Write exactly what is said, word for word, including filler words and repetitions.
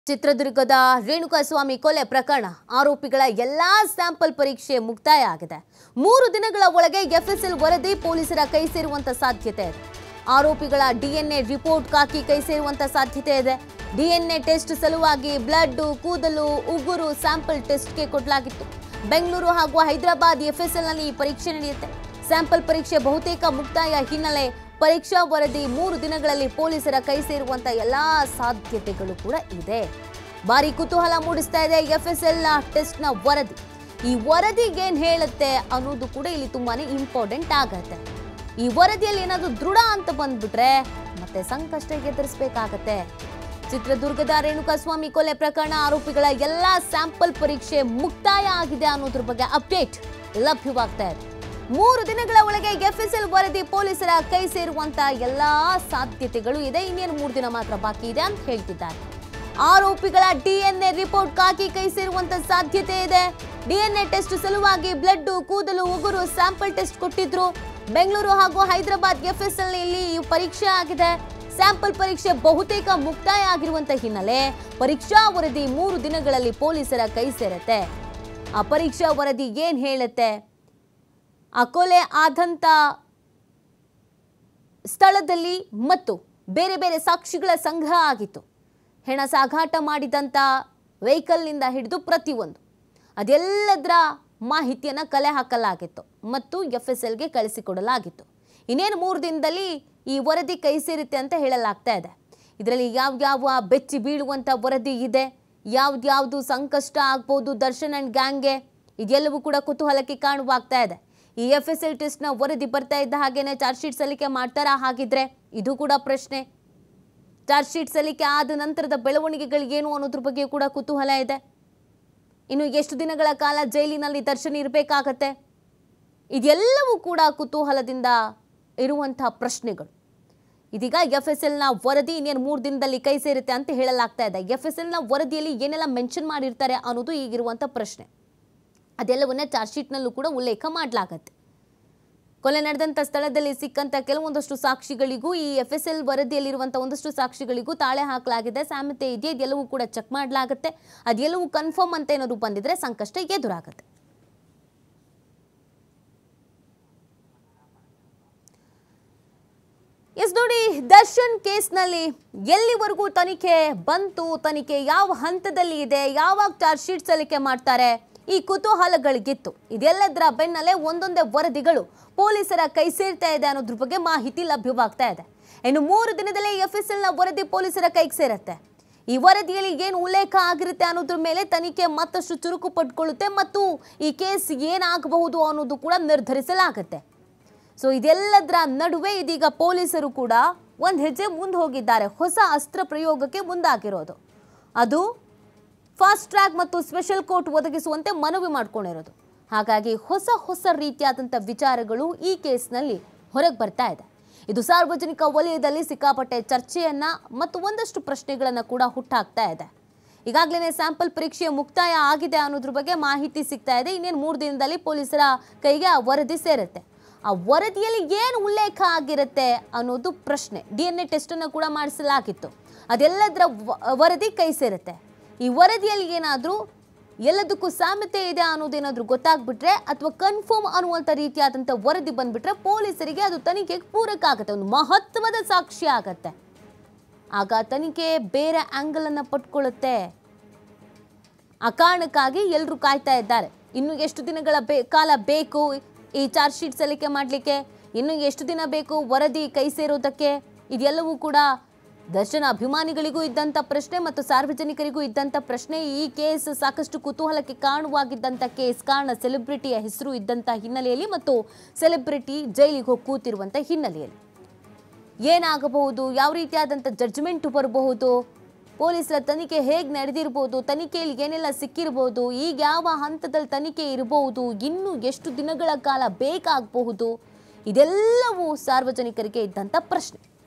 ಚಿತ್ರದುರ್ಗದ ರೇಣುಕಾಸ್ವಾಮಿ ಕೊಲೆ ಪ್ರಕರಣ ಆರೋಪಿಗಳ ಎಲ್ಲಾ ಸ್ಯಾಂಪಲ್ ಪರೀಕ್ಷೆ ಮುಕ್ತಾಯ ಆಗಿದೆ. ಮೂರು ದಿನಗಳ ಒಳಗೆ ಎಫ್ಎಸ್ಎಲ್ ವರದಿ ಪೊಲೀಸರ ಕೈ ಸೇರುವಂತ ಸಾಧ್ಯತೆ ಇದೆ. ಆರೋಪಿಗಳ ಡಿಎನ್ಎ ರಿಪೋರ್ಟ್ ಕಾಕಿ ಕೈ ಸೇರುವಂತ ಸಾಧ್ಯತೆ ಇದೆ. ಡಿಎನ್ಎ ಟೆಸ್ಟ್ ಸಲುವಾಗಿ ಬ್ಲಡ್, ಕೂದಲು, ಉಗುರು ಸ್ಯಾಂಪಲ್ ಟೆಸ್ಟ್ಗೆ ಕೊಡಲಾಗಿತ್ತು. ಬೆಂಗಳೂರು ಹಾಗೂ ಹೈದರಾಬಾದ್ ಎಫ್ಎಸ್ಎಲ್ ನಲ್ಲಿ ಈ ಪರೀಕ್ಷೆ ನಡೆಯುತ್ತೆ. ಸ್ಯಾಂಪಲ್ ಪರೀಕ್ಷೆ ಬಹುತೇಕ ಮುಕ್ತಾಯ ಹಿನ್ನೆಲೆ ಪರೀಕ್ಷಾ ವರದಿ ಮೂರು ದಿನಗಳಲ್ಲಿ ಪೊಲೀಸರ ಕೈ ಸೇರುವಂತ ಎಲ್ಲಾ ಸಾಧ್ಯತೆಗಳು ಕೂಡ ಇದೆ. ಭಾರಿ ಕುತೂಹಲ ಮೂಡಿಸ್ತಾ ಇದೆ ಎಫ್ಎಸ್ಎಲ್ ನ ಟೆಸ್ಟ್ ನ ವರದಿ. ಈ ವರದಿಗೆ ಏನ್ ಹೇಳುತ್ತೆ ಅನ್ನೋದು ಕೂಡ ಇಲ್ಲಿ ತುಂಬಾನೇ ಇಂಪಾರ್ಟೆಂಟ್ ಆಗತ್ತೆ. ಈ ವರದಿಯಲ್ಲಿ ಏನಾದ್ರು ದೃಢ ಅಂತ ಬಂದ್ಬಿಟ್ರೆ ಮತ್ತೆ ಸಂಕಷ್ಟ ಎದುರಿಸಬೇಕಾಗತ್ತೆ. ಚಿತ್ರದುರ್ಗದ ರೇಣುಕಾಸ್ವಾಮಿ ಕೊಲೆ ಪ್ರಕರಣ ಆರೋಪಿಗಳ ಎಲ್ಲಾ ಸ್ಯಾಂಪಲ್ ಪರೀಕ್ಷೆ ಮುಕ್ತಾಯ ಆಗಿದೆ ಅನ್ನೋದ್ರ ಬಗ್ಗೆ ಅಪ್ಡೇಟ್ ಲಭ್ಯವಾಗ್ತಾ ಇದೆ. ಮೂರು ದಿನಗಳ ಒಳಗೆ ಎಫ್ಎಸ್ಎಲ್ ವರದಿ ಪೊಲೀಸರ ಕೈ ಸೇರುವಂತ ಎಲ್ಲಾ ಸಾಧ್ಯತೆಗಳು ಇದೆ. ಇನ್ನೇನು ಮೂರು ದಿನ ಮಾತ್ರ ಬಾಕಿ ಇದೆ ಅಂತ ಹೇಳ್ತಿದ್ದಾರೆ. ಆರೋಪಿಗಳ ಡಿಎನ್ಎ ರಿಪೋರ್ಟ್ ಕಾಕಿ ಕೈ ಸೇರುವಂತ ಸಾಧ್ಯತೆ ಇದೆ. ಡಿಎನ್ಎ ಟೆಸ್ಟ್ ಸಲುವಾಗಿ ಬ್ಲಡ್, ಕೂದಲು, ಉಗುರು ಸ್ಯಾಂಪಲ್ ಟೆಸ್ಟ್ ಕೊಟ್ಟಿದ್ರು. ಬೆಂಗಳೂರು ಹಾಗೂ ಹೈದರಾಬಾದ್ ಎಫ್ಎಸ್ಎಲ್ ನಲ್ಲಿ ಪರೀಕ್ಷೆ ಆಗಿದೆ. ಸ್ಯಾಂಪಲ್ ಪರೀಕ್ಷೆ ಬಹುತೇಕ ಮುಕ್ತಾಯ ಆಗಿರುವಂತ ಹಿನ್ನೆಲೆ ಪರೀಕ್ಷಾ ವರದಿ ಮೂರು ದಿನಗಳಲ್ಲಿ ಪೊಲೀಸರ ಕೈ ಸೇರುತ್ತೆ. ಆ ಪರೀಕ್ಷಾ ವರದಿ ಏನ್ ಹೇಳುತ್ತೆ, ಆ ಕೊಲೆ ಆದಂತ ಸ್ಥಳದಲ್ಲಿ ಮತ್ತು ಬೇರೆ ಬೇರೆ ಸಾಕ್ಷಿಗಳ ಸಂಗ್ರಹ ಆಗಿತ್ತು. ಹೆಣ ಸಾಗಾಟ ಮಾಡಿದಂಥ ವೆಹಿಕಲ್ನಿಂದ ಹಿಡಿದು ಪ್ರತಿಯೊಂದು ಅದೆಲ್ಲದರ ಮಾಹಿತಿಯನ್ನು ಕಲೆ ಹಾಕಲಾಗಿತ್ತು ಮತ್ತು ಎಫ್ಎಸ್ಎಲ್ಗೆ ಕಳಿಸಿಕೊಡಲಾಗಿತ್ತು. ಇನ್ನೇನು ಮೂರು ದಿನದಲ್ಲಿ ಈ ವರದಿ ಕೈ ಸೇರುತ್ತೆ ಅಂತ ಹೇಳಲಾಗ್ತಾ ಇದೆ. ಇದರಲ್ಲಿ ಯಾವ್ಯಾವ ಬೆಚ್ಚಿ ಬೀಳುವಂಥ ವರದಿ ಇದೆ, ಯಾವ್ದ್ಯಾವುದು ಸಂಕಷ್ಟ ಆಗ್ಬೋದು ದರ್ಶನ್ ಅಂಡ್ ಗ್ಯಾಂಗ್ಗೆ, ಇದೆಲ್ಲವೂ ಕೂಡ ಕುತೂಹಲಕ್ಕೆ ಕಾರಣವಾಗ್ತಾ ಇದೆ. ಈ ಎಫ್ಎಸ್ಎಲ್ ಟೆಸ್ಟ್ ನ ವರದಿ ಬರ್ತಾ ಇದ್ದ ಹಾಗೇನೆ ಚಾರ್ಜ್ ಶೀಟ್ ಸಲ್ಲಿಕೆ ಮಾಡ್ತಾರಾ ಹಾಗಿದ್ರೆ, ಇದು ಕೂಡ ಪ್ರಶ್ನೆ. ಚಾರ್ಜ್ ಶೀಟ್ ಸಲ್ಲಿಕೆ ಆದ ನಂತರದ ಬೆಳವಣಿಗೆಗಳು ಏನು ಅನ್ನೋದ್ರ ಬಗ್ಗೆ ಕೂಡ ಕುತೂಹಲ ಇದೆ. ಇನ್ನು ಎಷ್ಟು ದಿನಗಳ ಕಾಲ ಜೈಲಿನಲ್ಲಿ ದರ್ಶನ್ ಇರಬೇಕಾಗತ್ತೆ, ಇದೆಲ್ಲವೂ ಕೂಡ ಕುತೂಹಲದಿಂದ ಇರುವಂತಹ ಪ್ರಶ್ನೆಗಳು. ಇದೀಗ ಎಫ್ಎಸ್ಎಲ್ ನ ವರದಿ ಇನ್ನೇನು ಮೂರು ದಿನದಲ್ಲಿ ಕೈ ಸೇರುತ್ತೆ ಅಂತ ಹೇಳಲಾಗ್ತಾ ಇದೆ. ಎಫ್ಎಸ್ಎಲ್ ನ ವರದಿಯಲ್ಲಿ ಏನೆಲ್ಲ ಮೆನ್ಷನ್ ಮಾಡಿರ್ತಾರೆ ಅನ್ನೋದು ಈಗಿರುವಂತ ಪ್ರಶ್ನೆ. ಅದೆಲ್ಲವನ್ನೇ ಚಾರ್ಜ್ ಶೀಟ್ನಲ್ಲೂ ಕೂಡ ಉಲ್ಲೇಖ ಮಾಡಲಾಗತ್ತೆ. ಕೊಲೆ ನಡೆದಂಥ ಸ್ಥಳದಲ್ಲಿ ಸಿಕ್ಕಂತ ಕೆಲವೊಂದಷ್ಟು ಸಾಕ್ಷಿಗಳಿಗೂ ಈ ಎಫ್ಎಸ್ಎಲ್ ವರದಿಯಲ್ಲಿರುವಂಥ ಒಂದಷ್ಟು ಸಾಕ್ಷಿಗಳಿಗೂ ತಾಳೆ ಹಾಕಲಾಗಿದೆ. ಸಾಮ್ಯತೆ ಇದೆಯಾ, ಇದೆಲ್ಲವೂ ಕೂಡ ಚೆಕ್ ಮಾಡಲಾಗುತ್ತೆ. ಅದೆಲ್ಲವೂ ಕನ್ಫರ್ಮ್ ಅಂತ ಏನಾದ್ರು ಬಂದಿದ್ರೆ ಸಂಕಷ್ಟ ಎದುರಾಗುತ್ತೆ. ಎಸ್ ನೋಡಿ, ದರ್ಶನ್ ಕೇಸ್ನಲ್ಲಿ ಎಲ್ಲಿವರೆಗೂ ತನಿಖೆ ಬಂತು, ತನಿಖೆ ಯಾವ ಹಂತದಲ್ಲಿ ಇದೆ, ಯಾವಾಗ ಚಾರ್ಜ್ ಶೀಟ್ ಸಲ್ಲಿಕೆ ಮಾಡ್ತಾರೆ, ಈ ಕುತೂಹಲಗಳಿಗಿತ್ತು. ಇದೆಲ್ಲದರ ಬೆನ್ನಲ್ಲೇ ಒಂದೊಂದೇ ವರದಿಗಳು ಪೊಲೀಸರ ಕೈ ಸೇರ್ತಾ ಇದೆ ಅನ್ನೋದ್ರ ಬಗ್ಗೆ ಮಾಹಿತಿ ಲಭ್ಯವಾಗ್ತಾ ಇದೆ. ಇನ್ನು ಮೂರು ದಿನದಲ್ಲೇ ಎಫ್ಎಸ್ಎಲ್ ನ ವರದಿ ಪೊಲೀಸರ ಕೈಗೆ ಸೇರುತ್ತೆ. ಈ ವರದಿಯಲ್ಲಿ ಏನು ಉಲ್ಲೇಖ ಆಗಿರುತ್ತೆ ಅನ್ನೋದ್ರ ಮೇಲೆ ತನಿಖೆ ಮತ್ತಷ್ಟು ಚುರುಕು ಪಡ್ಕೊಳ್ಳುತ್ತೆ ಮತ್ತು ಈ ಕೇಸ್ ಏನಾಗಬಹುದು ಅನ್ನೋದು ಕೂಡ ನಿರ್ಧರಿಸಲಾಗುತ್ತೆ. ಸೊ ಇದೆಲ್ಲದರ ನಡುವೆ ಇದೀಗ ಪೊಲೀಸರು ಕೂಡ ಒಂದು ಹೆಜ್ಜೆ ಮುಂದೆ ಹೋಗಿದ್ದಾರೆ. ಹೊಸ ಅಸ್ತ್ರ ಪ್ರಯೋಗಕ್ಕೆ ಮುಂದಾಗಿರೋದು ಅದು ಫಾಸ್ಟ್ ಟ್ರ್ಯಾಕ್ ಮತ್ತು ಸ್ಪೆಷಲ್ ಕೋರ್ಟ್ ಒದಗಿಸುವಂತೆ ಮನವಿ ಮಾಡಿಕೊಂಡಿರೋದು. ಹಾಗಾಗಿ ಹೊಸ ಹೊಸ ರೀತಿಯಾದಂಥ ವಿಚಾರಗಳು ಈ ಕೇಸ್ನಲ್ಲಿ ಹೊರಗೆ ಬರ್ತಾ ಇದೆ. ಇದು ಸಾರ್ವಜನಿಕ ವಲಯದಲ್ಲಿ ಸಿಕ್ಕಾಪಟ್ಟೆ ಚರ್ಚೆಯನ್ನ ಮತ್ತು ಒಂದಷ್ಟು ಪ್ರಶ್ನೆಗಳನ್ನು ಕೂಡ ಹುಟ್ಟಾಕ್ತಾ ಇದೆ. ಈಗಾಗಲೇ ಸ್ಯಾಂಪಲ್ ಪರೀಕ್ಷೆ ಮುಕ್ತಾಯ ಆಗಿದೆ ಅನ್ನೋದ್ರ ಬಗ್ಗೆ ಮಾಹಿತಿ ಸಿಗ್ತಾ ಇದೆ. ಇನ್ನೇನು ಮೂರು ದಿನದಲ್ಲಿ ಪೊಲೀಸರ ಕೈಗೆ ಆ ವರದಿ ಸೇರುತ್ತೆ. ಆ ವರದಿಯಲ್ಲಿ ಏನು ಉಲ್ಲೇಖ ಆಗಿರುತ್ತೆ ಅನ್ನೋದು ಪ್ರಶ್ನೆ. ಡಿ ಎನ್ ಎ ಟೆಸ್ಟ್ ಅನ್ನು ಕೂಡ ಮಾಡಿಸಲಾಗಿತ್ತು. ಅದೆಲ್ಲದರ ವರದಿ ಕೈ ಸೇರುತ್ತೆ. ಈ ವರದಿಯಲ್ಲಿ ಏನಾದರೂ ಎಲ್ಲದಕ್ಕೂ ಸಾಮ್ಯತೆ ಇದೆ ಅನ್ನೋದೇನಾದ್ರೂ ಗೊತ್ತಾಗ್ಬಿಟ್ರೆ ಅಥವಾ ಕನ್ಫರ್ಮ್ ಅನ್ನುವಂಥ ರೀತಿಯಾದಂಥ ವರದಿ ಬಂದ್ಬಿಟ್ರೆ ಪೊಲೀಸರಿಗೆ ಅದು ತನಿಖೆಗೆ ಪೂರಕ ಆಗುತ್ತೆ, ಒಂದು ಮಹತ್ವದ ಸಾಕ್ಷಿ ಆಗತ್ತೆ. ಆಗ ತನಿಖೆ ಬೇರೆ ಆಂಗಲ್ ಅನ್ನ ಪಟ್ಕೊಳ್ಳುತ್ತೆ. ಆ ಕಾರಣಕ್ಕಾಗಿ ಎಲ್ಲರೂ ಕಾಯ್ತಾ ಇದ್ದಾರೆ. ಇನ್ನು ಎಷ್ಟು ದಿನಗಳ ಬೇ ಕಾಲ ಬೇಕು ಈ ಚಾರ್ಜ್ ಶೀಟ್ ಸಲ್ಲಿಕೆ ಮಾಡಲಿಕ್ಕೆ, ಇನ್ನು ಎಷ್ಟು ದಿನ ಬೇಕು ವರದಿ ಕೈ ಸೇರೋದಕ್ಕೆ, ಇದೆಲ್ಲವೂ ಕೂಡ ದರ್ಶನ್ ಅಭಿಮಾನಿಗಳಿಗೂ ಇದ್ದಂಥ ಪ್ರಶ್ನೆ ಮತ್ತು ಸಾರ್ವಜನಿಕರಿಗೂ ಇದ್ದಂಥ ಪ್ರಶ್ನೆ. ಈ ಕೇಸ್ ಸಾಕಷ್ಟು ಕುತೂಹಲಕ್ಕೆ ಕಾರಣವಾಗಿದ್ದಂಥ ಕೇಸ್. ಕಾರಣ ಸೆಲೆಬ್ರಿಟಿಯ ಹೆಸರು ಇದ್ದಂಥ ಹಿನ್ನೆಲೆಯಲ್ಲಿ ಮತ್ತು ಸೆಲೆಬ್ರಿಟಿ ಜೈಲಿಗೆ ಹೋಗಿ ಕೂತಿರುವಂಥ ಹಿನ್ನೆಲೆಯಲ್ಲಿ ಏನಾಗಬಹುದು, ಯಾವ ರೀತಿಯಾದಂಥ ಜಡ್ಜ್ಮೆಂಟ್ ಬರಬಹುದು, ಪೊಲೀಸರ ತನಿಖೆ ಹೇಗೆ ನಡೆದಿರ್ಬೋದು, ತನಿಖೆಯಲ್ಲಿ ಏನೆಲ್ಲ ಸಿಕ್ಕಿರ್ಬೋದು, ಈಗ ಯಾವ ಹಂತದಲ್ಲಿ ತನಿಖೆ ಇರಬಹುದು, ಇನ್ನು ಎಷ್ಟು ದಿನಗಳ ಕಾಲ ಬೇಕಾಗಬಹುದು, ಇದೆಲ್ಲವೂ ಸಾರ್ವಜನಿಕರಿಗೆ ಇದ್ದಂಥ ಪ್ರಶ್ನೆ.